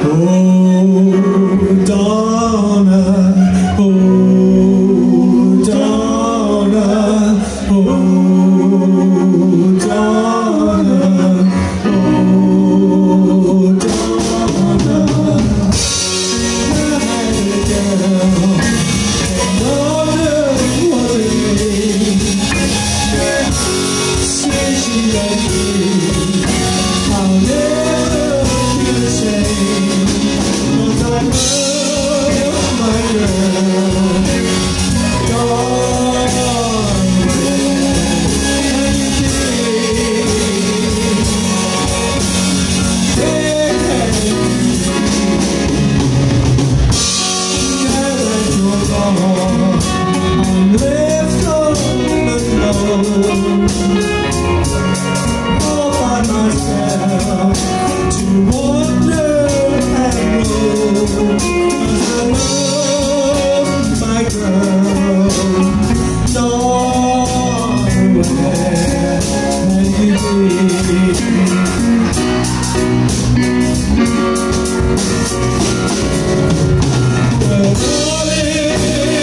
Oh, Donna, oh, Donna, oh, Donna, oh, Donna. I had a girl, and Donna was a name. Since she left me, I'll never be the same. 'Cause I love my girl, gone where you came. As you're gone, I'm left alone, all by myself, to wonder and know. 'Cause I love my girl, gone where have you been? Well, darling,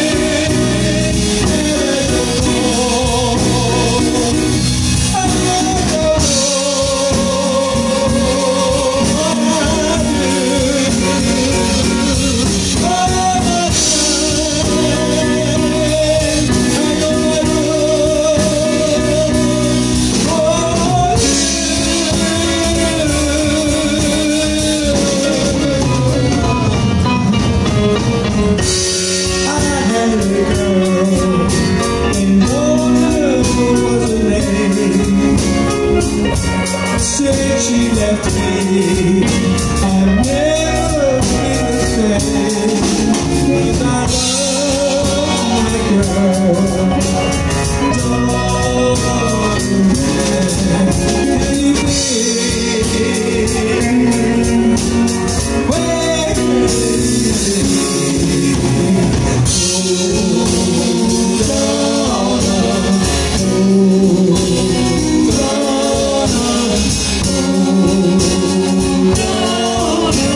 since she left me, I've never been the same. 'Cause I love my girl, don't where you been? Where have you been? Oh, Donna,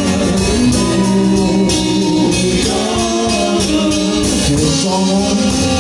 oh, Donna,